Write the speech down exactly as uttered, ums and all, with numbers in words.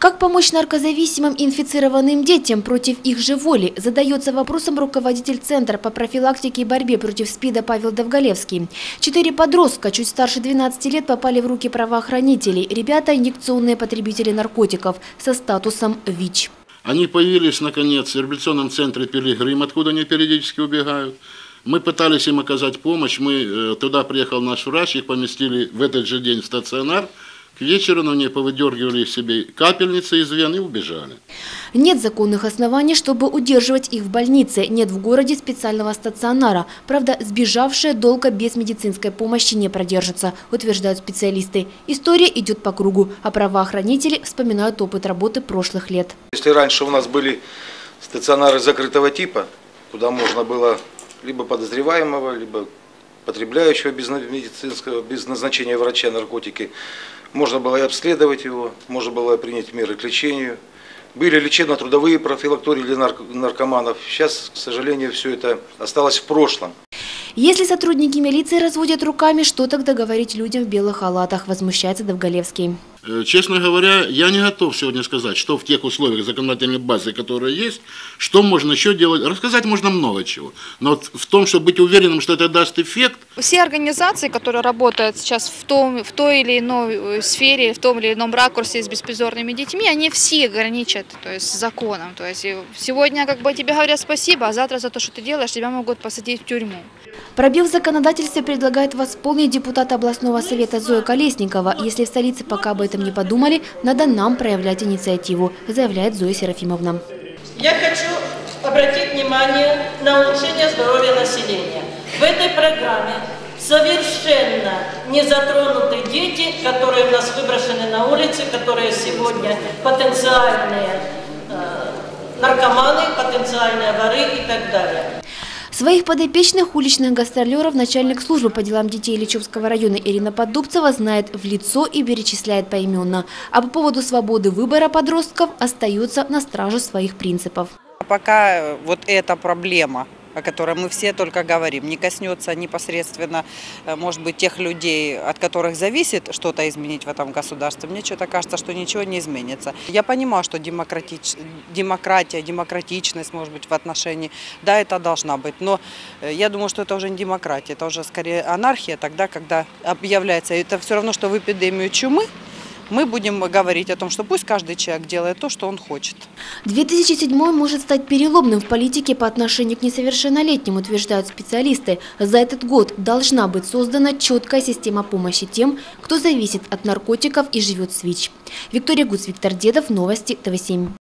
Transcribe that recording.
Как помочь наркозависимым и инфицированным детям против их же воли, задается вопросом руководитель Центра по профилактике и борьбе против СПИДа Павел Довголевский. Четыре подростка, чуть старше двенадцати лет, попали в руки правоохранителей. Ребята – инъекционные потребители наркотиков со статусом ВИЧ. Они появились, наконец, в реабилитационном центре «Пилигрим», откуда они периодически убегают. Мы пытались им оказать помощь. Мы, туда приехал наш врач, их поместили в этот же день в стационар. К вечеру на ней повыдергивали себе капельницы из вен и убежали. Нет законных оснований, чтобы удерживать их в больнице. Нет в городе специального стационара. Правда, сбежавшие долго без медицинской помощи не продержатся, утверждают специалисты. История идет по кругу, а правоохранители вспоминают опыт работы прошлых лет. Если раньше у нас были стационары закрытого типа, куда можно было либо подозреваемого, либо потребляющего без медицинского, без назначения врача наркотики, можно было и обследовать его, можно было принять меры к лечению. Были лечебно-трудовые профилактории для наркоманов. Сейчас, к сожалению, все это осталось в прошлом. Если сотрудники милиции разводят руками, что тогда говорить людям в белых халатах, возмущается Довголевский. Честно говоря, я не готов сегодня сказать, что в тех условиях законодательной базы, которые есть, что можно еще делать. Рассказать можно много чего. Но вот в том, чтобы быть уверенным, что это даст эффект. Все организации, которые работают сейчас в, том, в той или иной сфере, в том или ином ракурсе с беспризорными детьми, они все граничат, то есть, законом. То есть сегодня как бы тебе говорят спасибо, а завтра за то, что ты делаешь, тебя могут посадить в тюрьму. Пробел в законодательстве предлагает восполнить депутат областного совета Зоя Колесникова. Если в столице пока об этом не подумали, надо нам проявлять инициативу, заявляет Зоя Серафимовна. Я хочу обратить внимание на улучшение здоровья населения. В этой программе совершенно не затронуты дети, которые у нас выброшены на улице, которые сегодня потенциальные э, наркоманы, потенциальные воры и так далее. Своих подопечных уличных гастролеров начальник службы по делам детей Ильичевского района Ирина Поддубцева знает в лицо и перечисляет поименно. А по поводу свободы выбора подростков остается на страже своих принципов. Пока вот эта проблема, о которой мы все только говорим, не коснется непосредственно, может быть, тех людей, от которых зависит что-то изменить в этом государстве, мне что-то кажется, что ничего не изменится. Я понимаю, что демократич... демократия, демократичность, может быть, в отношении, да, это должна быть, но я думаю, что это уже не демократия, это уже скорее анархия тогда, когда объявляется, это все равно, что в эпидемию чумы, мы будем говорить о том, что пусть каждый человек делает то, что он хочет. две тысячи седьмой может стать переломным в политике по отношению к несовершеннолетним, утверждают специалисты. За этот год должна быть создана четкая система помощи тем, кто зависит от наркотиков и живет с ВИЧ. Виктория Гуц, Виктор Дедов, новости тэ вэ семь.